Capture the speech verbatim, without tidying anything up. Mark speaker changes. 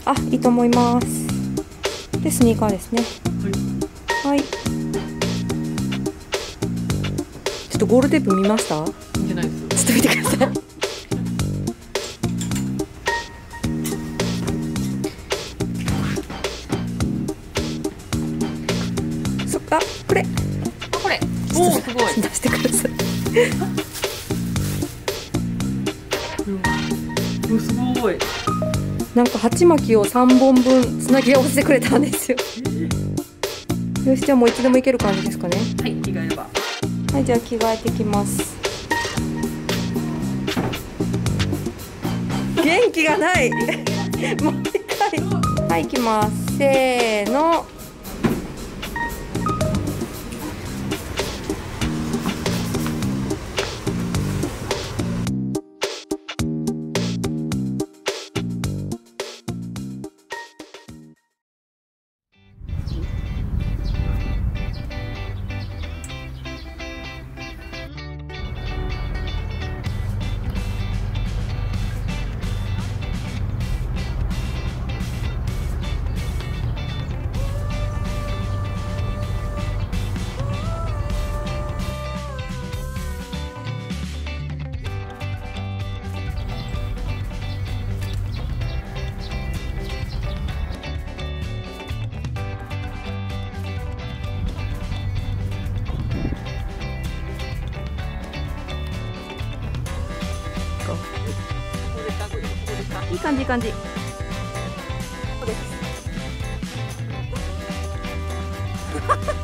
Speaker 1: あ、いいと思います。で、スニーカーですね。はい。はい、ちょっとゴールテープ見ました？
Speaker 2: 見てないです。
Speaker 1: ちょっと見てください。そっか、これ。
Speaker 2: あ、これ。おお、すごい。
Speaker 1: 出してください。
Speaker 2: うん、すごい。
Speaker 1: なんか鉢巻きをさんぼんぶんつなぎ合わせてくれたんですよ。よし、じゃあもういつでもいける感じですかね。
Speaker 2: はい、着替えれば。
Speaker 1: はい、じゃあ着替えてきます。元気がない。もう一回。はい、行きます。せーの。いい感じ、いい感じ。そうです。